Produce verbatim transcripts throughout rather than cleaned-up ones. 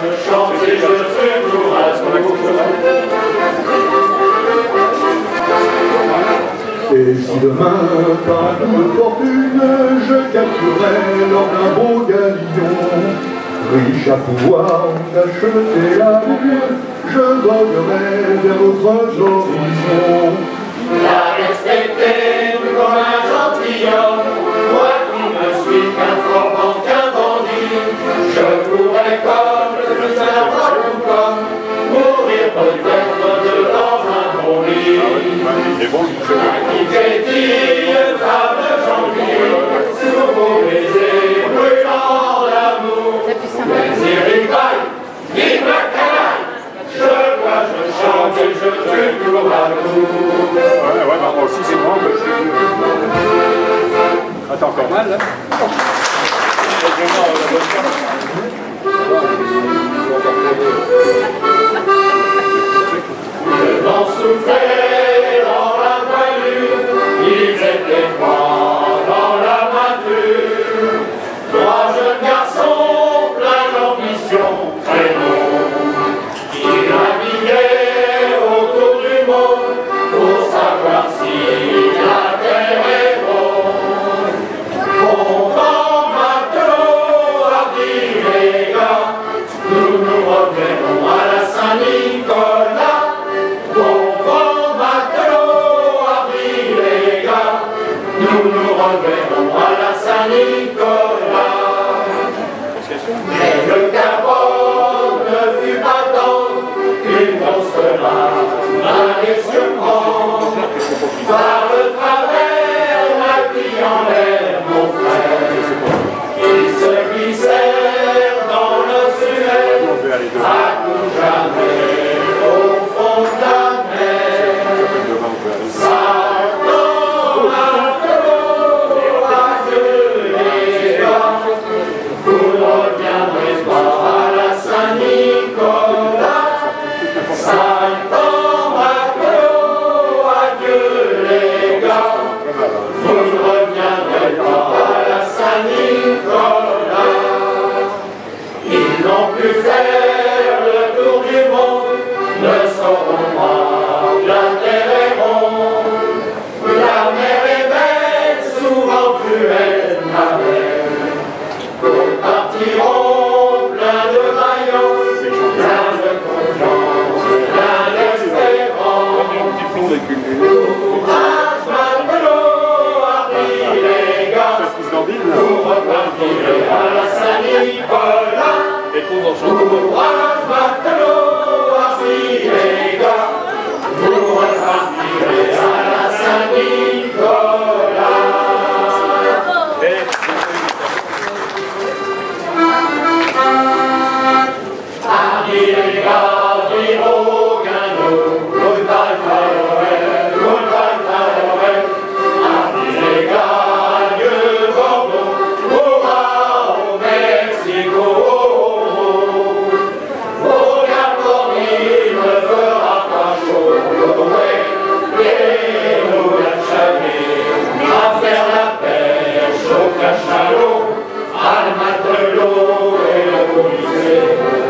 je chante et je fais jour à jour. Et si demain, par un coup de fortune, je capturais lors d'un beau galion, riche à pouvoir d'acheter la lune, je voguerai vers d'autres horizons. La respecter comme un gentilhomme, moi qui ne suis qu'un forban, qu'un bandit, je pourrais comme le plus important tout comme mourir peut-être devant un bon lit. Un pétille, femme gentille, sous vos baisers brûlants d'amour, les rivailles, vive la canaille, je vois, je chante et je tue tout à tout. Ouais, ouais, bah moi aussi c'est moi. Ah, t'as encore mal là? Le vent soufflait dans la voilure, ils étaient trois dans la voiture. Trois jeunes garçons pleins d'ambition, très longs, qui naviguaient autour du monde pour savoir si la terre est ronde. Bon vent, matelot, hardi les gars, nous nous reverrons à la Saint-Nicolas. Bon vent, matelot, hardi les gars, nous nous reverrons à la Saint-Nicolas. Mais le carbone ne fut pas tant qu'une grosse rage allait surprendre par le travers la vie en l'air, mon frère. Ils se glissèrent dans le suet, à tout jamais au fond de la mer. Saltant matelot, adieu les gars, vous ne reviendrez pas à la Saint-Nicolas. Saltant matelot, adieu les gars, vous ne reviendrez pas à la Saint-Nicolas. Ils n'ont pu faire le tour du monde, ne sauront pas que la terre est ronde. La mer est belle, souvent cruelle, ma mère. Nous partirons plein de vaillance, plein de confiance, plein d'espérance. Courage, matelot, hardi les gars, vous repartirez à la Saint-Nicolas. Courage, matelot, hardi les gars, vous repartirez à la Saint-Nicolas. Hardi les gars, vive au guineau, goodbye farewell, goodbye farewell. Hardi les gars, adieu Bordeaux, hurrah au Mexico. Au Californie ne fera pas chaud, ouais, et nous la jamais à faire la pêche au cachalot, à le matelot et le policier.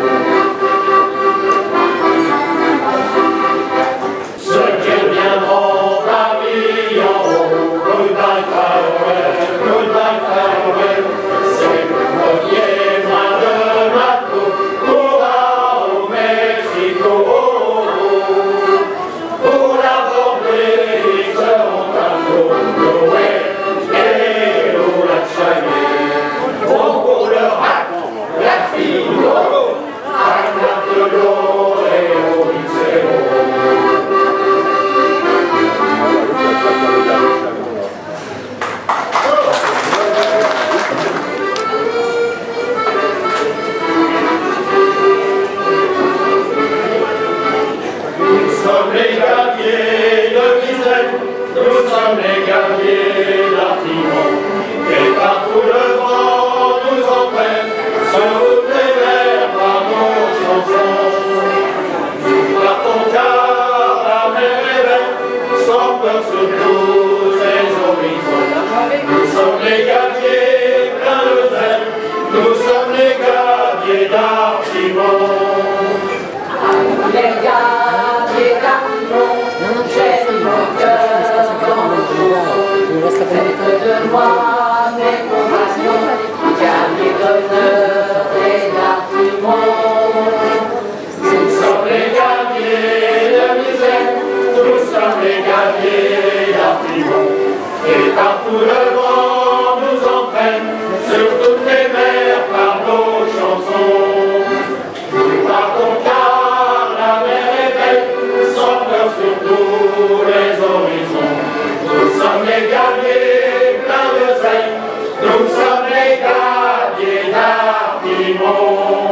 Ceux qui reviendront pavillon haut, goodbye farewell, goodbye farewell, c'est le premier brin de matelot, hurrah au Mexico. Pour l'aborder, ils seront à flot, ouais, et l'eau la chalet. Bon pour le rack, la fille, oh, à matelot et au lycée. Nous sommes les gaviers de Bizet, nous sommes les gaviers d'Artimon, et partout le vent nous entraîne, sur toutes les mers par nos chansons. Nous partons car la mer est belle, sans peur sur tous les horizons. Nous sommes les gaviers pleins de zèle, nous sommes les gaviers d'Artimon. de misère, nous sommes les gaviers d'Artimon. Et partout le vent nous entraîne, sur toutes les mers par nos chansons. Nous partons car la mer est belle, sans peur sur tous les horizons. Nous sommes les gaviers pleins de zèle, nous sommes les gaviers d'Artimon.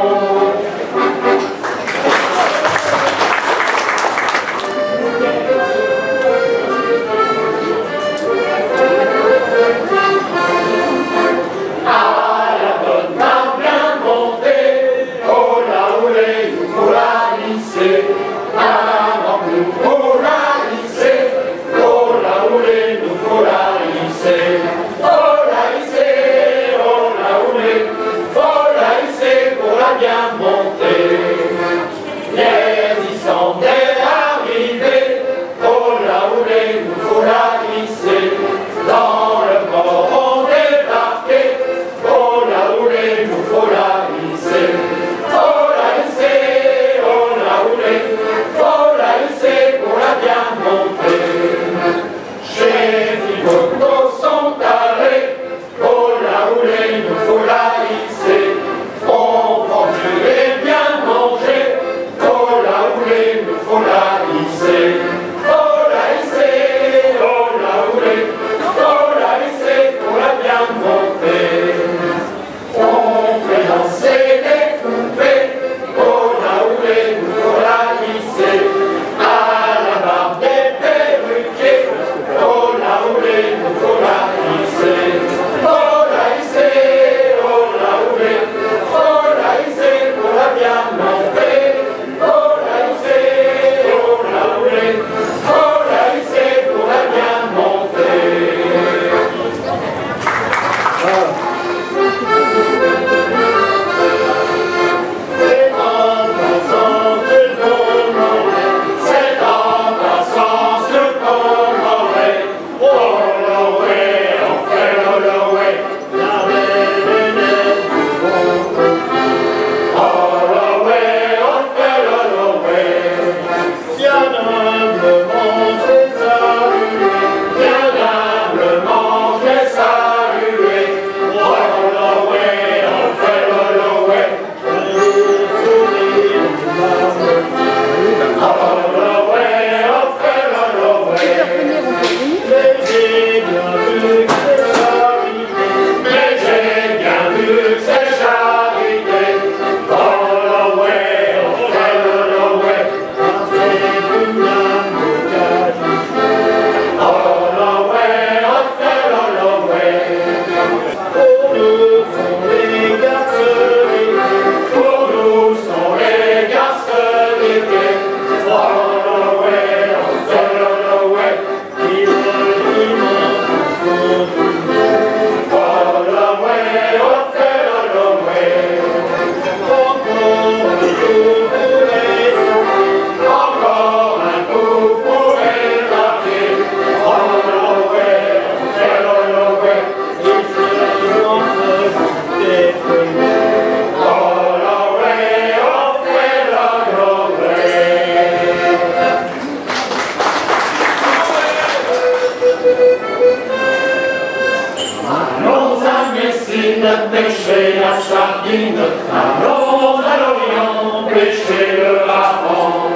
pêcher la sardine, allons à l'Orient pêcher le hareng.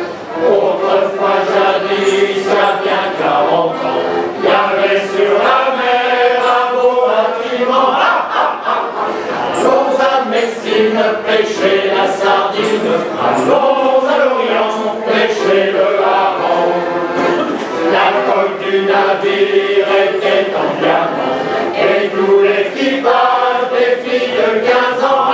Autrefois jadis, il y a bien quarante ans, il y avait sur la mer un beau bâtiment. Allons à Messine pêcher la sardine, allons à l'Orient pêcher le hareng. La coque du navire était en diamant, et tout l'équipage des filles de quinze ans.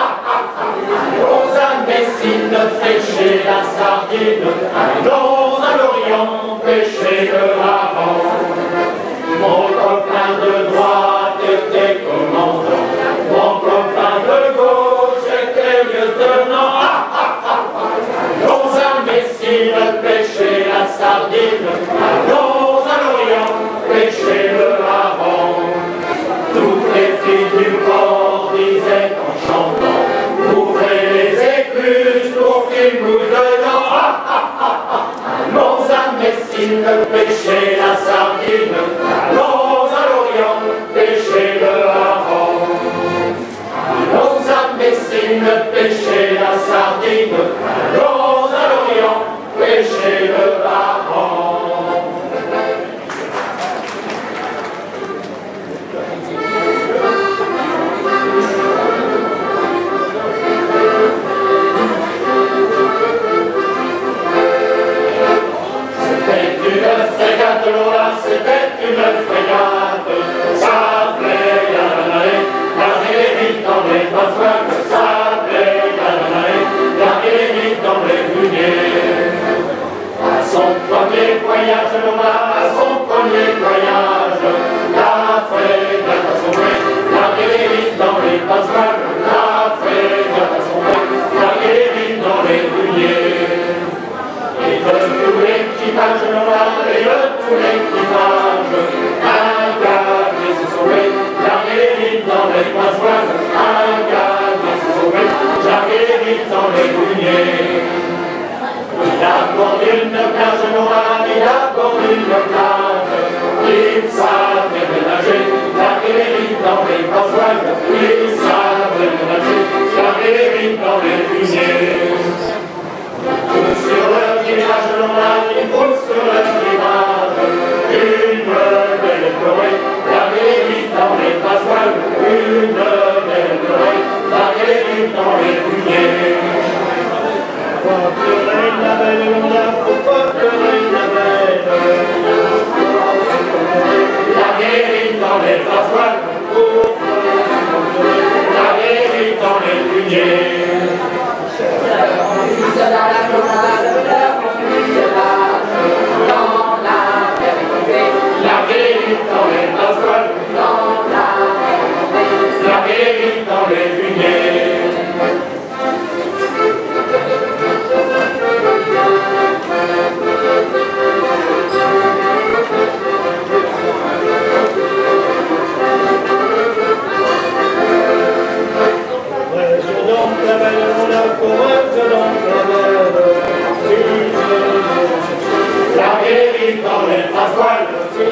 Allons à Messine pêcher la sardine, allons à l'Orient pêcher le hareng. Mon copain de droite était commandant, mon copain de gauche était lieutenant. Allons à Messine pêcher la sardine, allons à l'Orient pêcher le hareng. Toutes les filles du port disaient en chantant, ouvrez les écluses pour qu'il mouille dedans. Messine, pêcher la sardine, allons à l'Orient, pêcher le hareng. Allons à Messine, pêcher la sardine, allons à l'Orient, pêcher le hareng. C'était une frégate, ça plaît à la naïe, larguer les vides dans les passoires, ça plaît à la naïe, larguer les vides dans les gruniers. À son premier voyage, à son premier voyage, la frégate a sombré, larguer les vides dans les passoires, la frégate a sombré, larguer les vides dans les gruniers. Et de tout l'équipage noir et de tout l'équipage, un gardien se sauvait, larguer les vides dans les passoires, un gardien se sauvait, larguer les vides dans les gruniers. Il a bordu une plage noire, il a bordu une plage, il savait ménager, larguer les vides dans les passoires, il savait ménager, larguer les vides dans les gruniers. Sur le village noir, il roule sur le village, une belle pleurée, larguer les vides dans les passoires, une belle pleurée, larguer les vides dans les gruniers. Pourquoi pleurer la belle Luna, pourquoi pleurer la belle larguer les vides dans les passoires, larguer les vides dans les gruniers. Dans les gruniers. Courage donc la belle, on a courage donc la belle. Larguer les vides dans les passoires,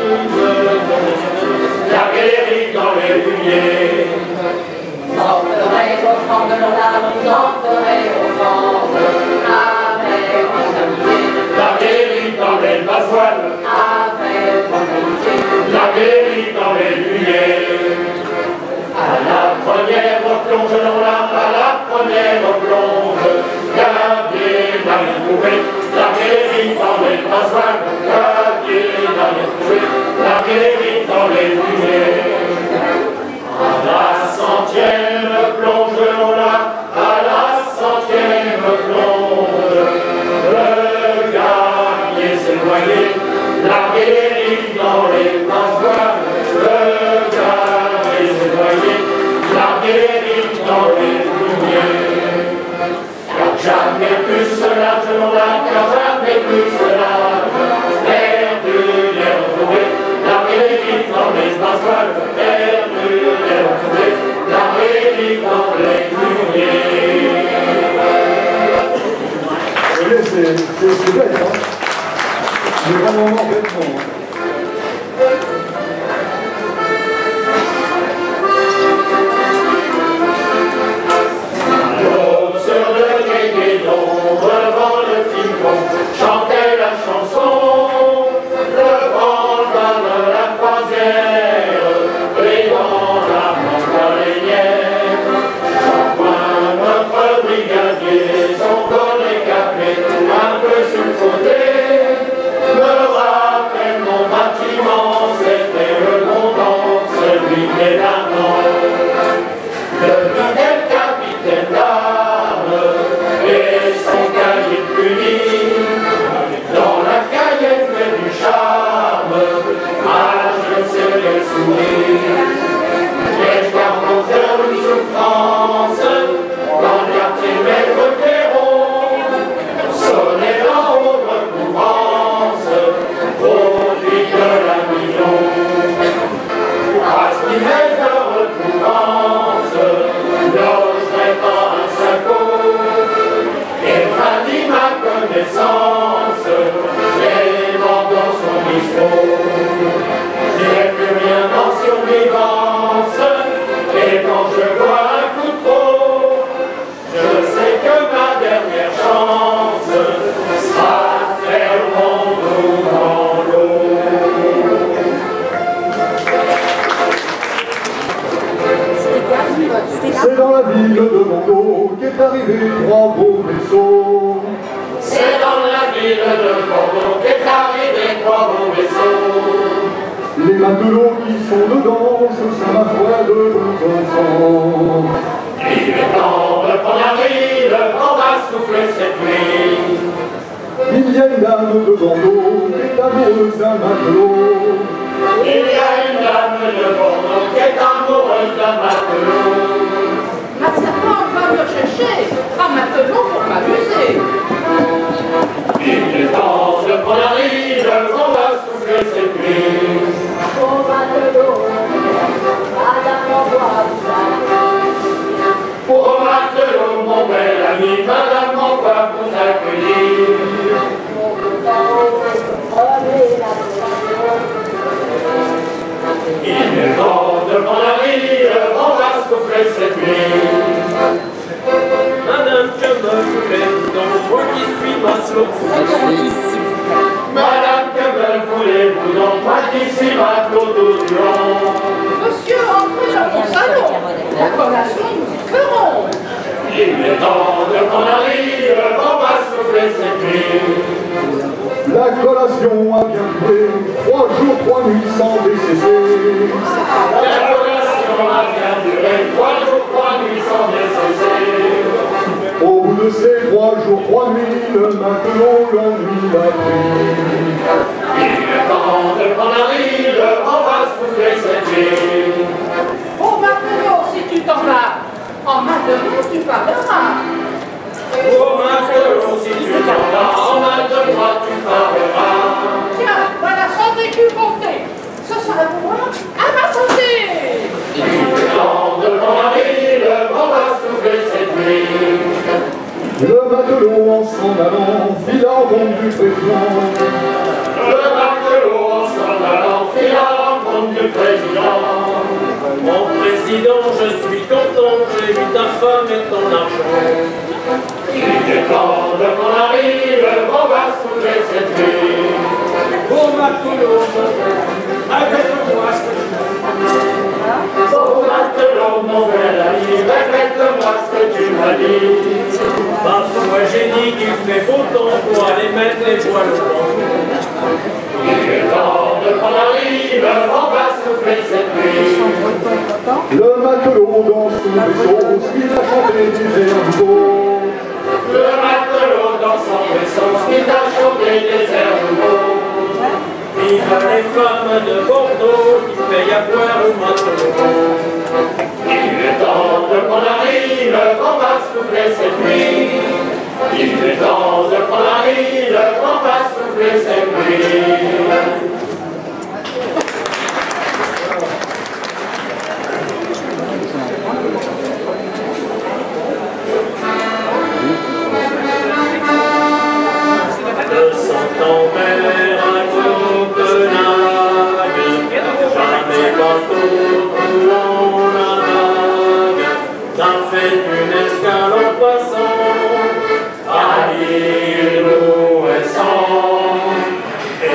larguer les vides dans les gruniers. Vous entrerez au fond de nos larmes, vous entrerez au fond avec votre amitié. Larguer les vides dans les passoires, Avec votre amitié. larguer les vides dans les gruniers. À la première plonge, non là, à la première plonge, gardez dans les trouvés, larguer les vides dans les passoires, gardez dans les trouvés, larguer les vides dans les gruniers. À la centième plonge, non là, à la centième plonge, le gardien s'est noyé, larguer les vides dans les passoires, le gardien s'est noyé, larguer les vides dans les gruniers. Car jamais plus cela, je n'en ai car jamais plus cela, perdu les retrouvés, larguer les vides dans les passoires, perdu les retrouvés, larguer les vides dans les gruniers. Vous voyez, c'est c'est bête, hein. C'est vraiment bêtement. Sur le quai Guédon, devant le Ticon, chantait la chanson, devant comme la croisière, et dans la montgolinière. Enfin, notre brigadier, son bonnet capé, un peu sur le côté, me rappelle mon matelots qui sont dedans, ce sont ma foi de bons enfants. Il est temps de prendre la ride, on va souffler cette nuit. Il y a une dame de Bordeaux qui est amoureuse d'un matelot. Il y a une dame de Bordeaux qui est amoureuse d'un matelot. Ma servante va me chercher un matelot pour m'amuser. Il est temps de prendre la ride, on va souffler cette nuit. Au matelot, madame m'envoie ça. Au matelot, mon bel ami, madame m'envoie vous accueillir. Il est temps de prendre la ride, on va souffler cette nuit. Madame, que me voulez-vous donc, moi qui suis matelot? Madame, que me voulez-vous donc, moi qui suis matelot tout du long. Monsieur, entrez dans mon salon. La collation, nous y ferons. Il est temps de prendre la ride, on va souffler cette nuit. La collation a bien duré, trois jours, trois nuits sans décesser. La collation a bien duré, trois jours, trois nuits sans décesser. Au bout de ces trois jours, trois nuits, le matelot l'ennui l'a pris. Il est temps de prendre la ride, on va souffler cette nuit. Oh matelot, si tu t'en vas, en matelot tu parleras. Oh matelot, si tu t'en vas, en mal de moi tu parleras. Tiens, voilà sans décupoter. Ce sera pour moi à ma santé. Il est temps de prendre la ride, on va souffler cette nuit. Le matelot en s'en allant fit la rencontre du président. Le matelot en s'en allant fit la rencontre du président. Mon président, je suis content, j'ai vu ta femme et ton argent. Il est temps de prendre la ride, on va souffler cette nuit. Oh matelot, répète-moi ce que tu m'as dit. Oh matelot, mon bel ami, répète-moi ce que tu m'as dit. Parfois j'ai dit qu'il fait beau temps pour aller mettre les voiles au vent. Il est temps de prendre la ride, on va souffler cette nuit. Le matelot dans son vaisseau, il a chanté des airs nouveaux. Le matelot dans son vaisseau, il a chanté des airs nouveaux. Vive les femmes de Bordeaux qui payent à boire au matelot. Il est temps de prendre la ride, on va souffler cette nuit. Il est temps de prendre la ride, on va souffler cette nuit. De cent ans mer à Copenhague, jamais bateau coulant la vague, t'as fait une escale en passant à l'île Ouessant. Et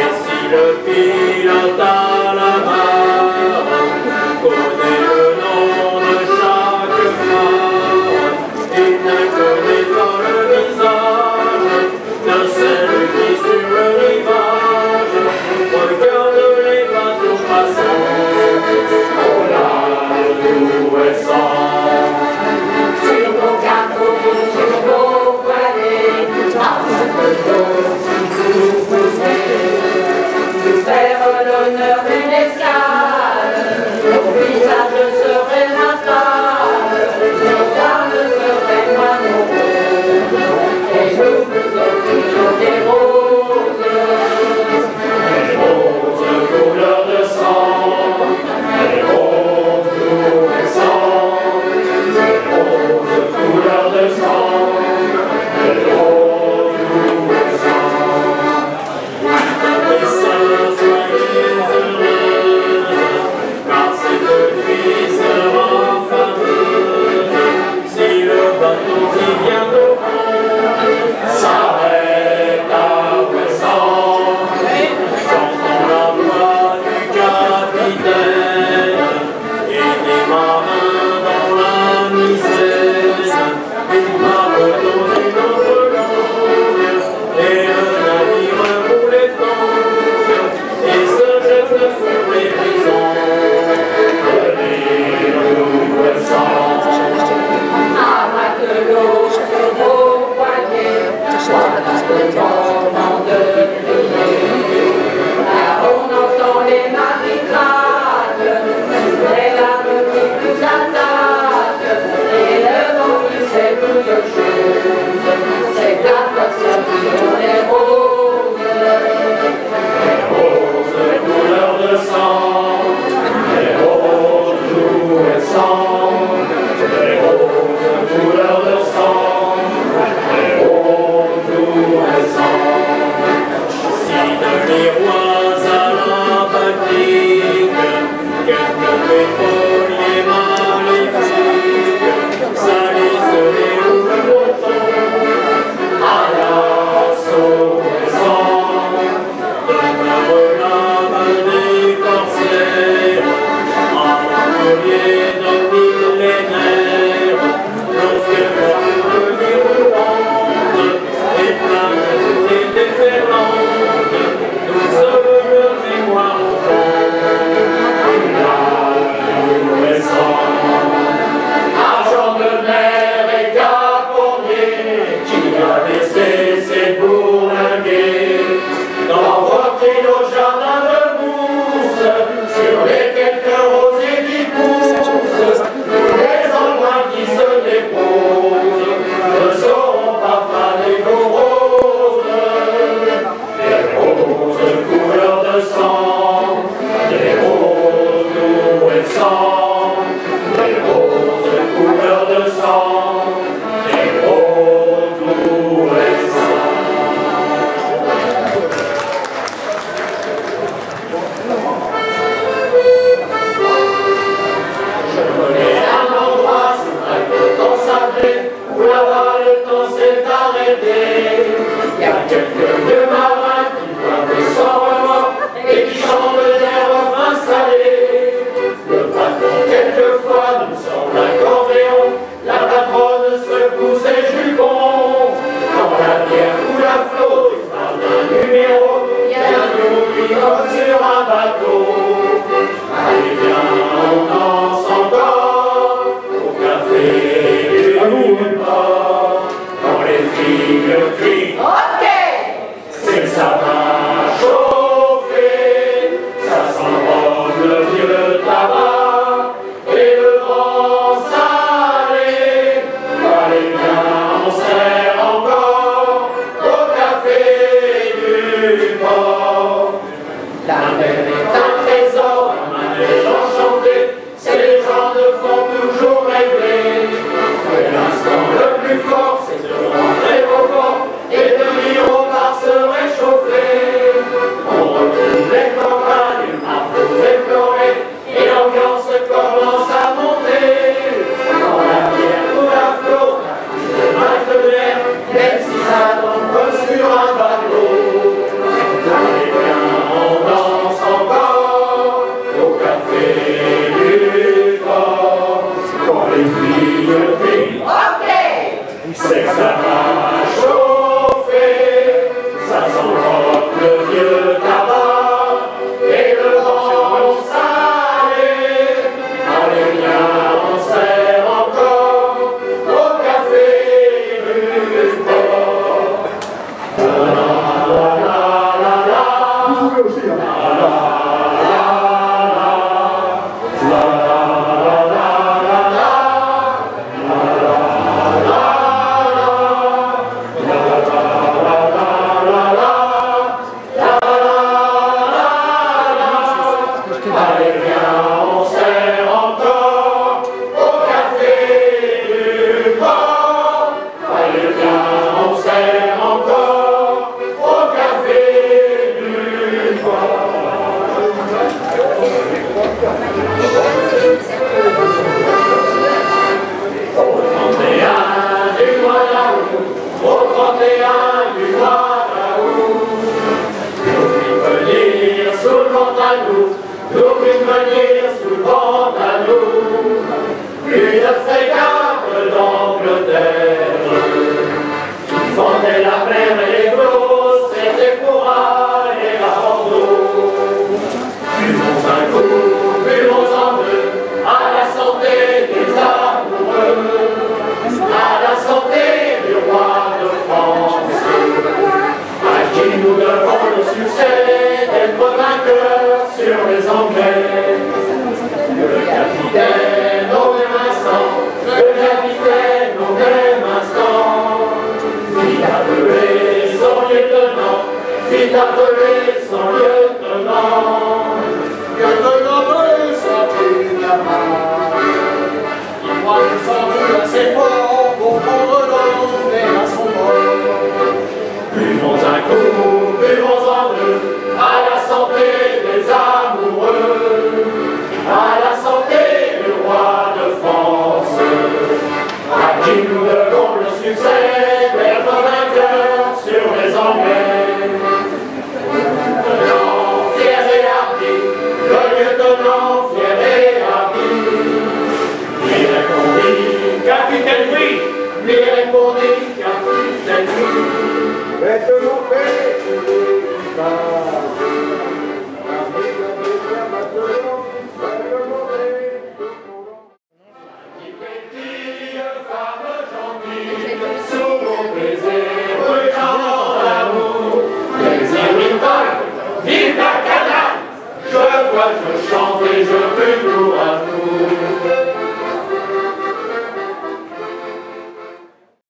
les rois aromatiques, quelques pétroliers maléfiques, salissent les rouges montants, à l'assaut des sangs, de la des corsaires, aventuriers de millénaires, lorsque le déroulante et plein et déferlante, nous sommes de mémoire au fond, une récent. Argent de mer et caponnier, qui a laissé ses bourlinguer dans votre île au jardin de mousse, sur les quelques rosiers qui poussent, les embruns qui se déposent, ne seront pas faner nos roses, des roses couleur de sang, des roses doux et sang, des roses couleur de sang, des roses doux et sang. Je connais un endroit sous un temps sablé, où là-bas le temps s'est arrêté. Il y a quelques vieux marins qui boivent sans remords et qui chantent des refrains salés. Le patron quelquefois nous sort l'accordéon, la patronne secoue ses jupons. Quand la bière ou la flotte parle d'un numéro, il y a un nous qui comme sur un bateau. Allez viens, on danse encore au café du port. Quand les filles crient Ok! c'est que ça va chauffer, ça s'enrobe le vieux tabac et le vent salé. Allez bien, on sert encore au café du port. La mer est un trésor, un manège enchanté, c'est les gens ne font toujours rêver. Mais l'instant le plus fort, c'est de rentrer au port et de lire au bar se réchauffer. On retrouve les campagnes, les marteaux éplorés, et l'ambiance commence à monter. Quand la bière ou la flotte, le mat de l'air, même si ça tombe comme sur un bateau. Allez bien, on danse encore au café du port. Quand les filles crient Ok! c'est que ça va chauffer, ça s'enrobe le vieux tabac et le vent salé. Allez bien, on sert encore au café du port. La la la la la. Vous pouvez aussi, hein. Allez viens, on sert encore au café du port. Allez viens, on sert encore au café du port. Au trente et un du mois d'août, au trente et un du mois d'août, nous prîmes venir sous le vent à nous, nous prîmes venir sous le vent à nous, une frégate d'Angleterre, qui fendait la mer et les flots, c'était pour aller à Bordeaux. Buvons un coup, buvons-en deux, à la santé des amoureux, à la santé du roi de France, à qui nous devons le succès d'être vainqueurs sur les Anglais. Le capitaine au même instant, le capitaine au même instant, fit appeler son lieutenant, fit appeler son lieutenant. Lieutenant de Saint-Étienne, il croit que sans doute assez fort pour prendre l'anglais à son bord. Buvons un coup, buvons en deux, à répondit qu'un plus cette nuit. Faites-moi paix. Petite femme gentille, sous mon baiser, brûlant l'amour. Plaisir vive, vive la canne. Je vois, je chante et je fais gloire à nous.